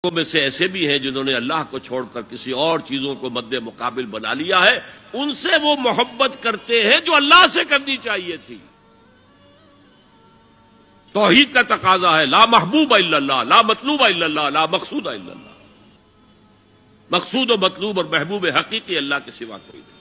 میں سے ایسے بھی ہیں جنہوں نے اللہ کو چھوڑ کر کسی اور چیزوں کو مد مقابل بنا لیا ہے، ان سے وہ محبت کرتے ہیں جو اللہ سے کرنی چاہیے تھی۔ توحید کا تقاضا ہے لا محبوب الا اللہ، لا مطلوب الا اللہ، لا مقصود الا اللہ۔ مقصود و مطلوب اور محبوب حقیقی اللہ کے سوا کوئی نہیں۔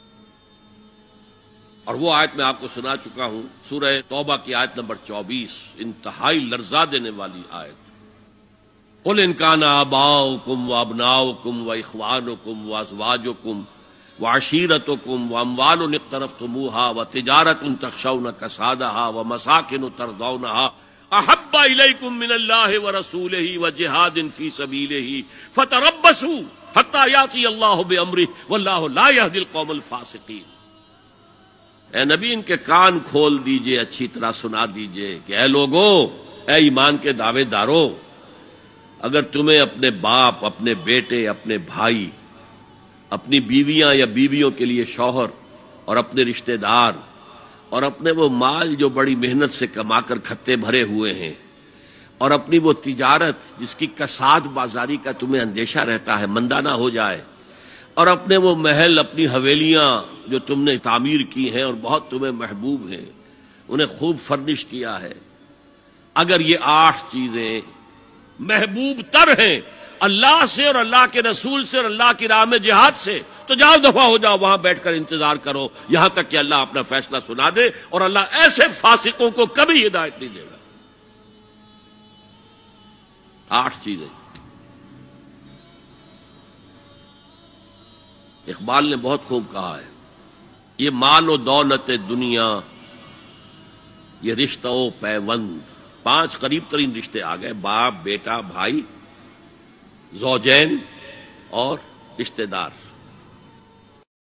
اور وہ آیت میں آپ کو سنا چکا ہوں، سورہ توبہ کی آیت نمبر 24، انتہائی لرزا دینے والی آیت۔ قل ان کان آباؤکم وابناؤکم واخوانکم وازواجکم وعشیرتکم واموال اقترفتموها وتجارۃ تخشون کسادها ومساکن ترضونها احب الیکم من اللہ ورسولہ وجہاد فی سبیلہ فتربصوا حتی یاتی اللہ بامرہ واللہ لا یہدی القوم الفاسقین۔ اے نبی، ان کے کان کھول دیجئے، اچھی طرح سنا دیجئے کہ اے لوگو، اے ایمان کے دعوے دارو، اگر تمہیں اپنے باپ، اپنے بیٹے، اپنے بھائی، اپنی بیویاں یا بیویوں کے لیے شوہر، اور اپنے رشتہ دار، اور اپنے وہ مال جو بڑی محنت سے کما کر کھتے بھرے ہوئے ہیں، اور اپنی وہ تجارت جس کی کساد بازاری کا تمہیں اندیشہ رہتا ہے مندہ نہ ہو جائے، اور اپنے وہ محل، اپنی حویلیاں جو تم نے تعمیر کی ہیں اور بہت تمہیں محبوب ہیں، انہیں خوب فرنش کیا ہے، اگر یہ 8 چیزیں محبوب تر ہیں اللہ سے اور اللہ کے رسول سے اور اللہ کی راہ میں جہاد سے، تو جاؤ دفع ہو جاؤ، وہاں بیٹھ کر انتظار کرو یہاں تک کہ اللہ اپنا فیصلہ سنا دے، اور اللہ ایسے فاسقوں کو کبھی ہدایت نہیں دے گا۔ 8 چیزیں۔ اقبال نے بہت خوب کہا ہے، یہ مال و دولت دنیا، یہ رشتہ و پیوند، 5 قریب ترین رشتے آ گئے، باپ، بیٹا، بھائی، زوجین اور رشتہ دار۔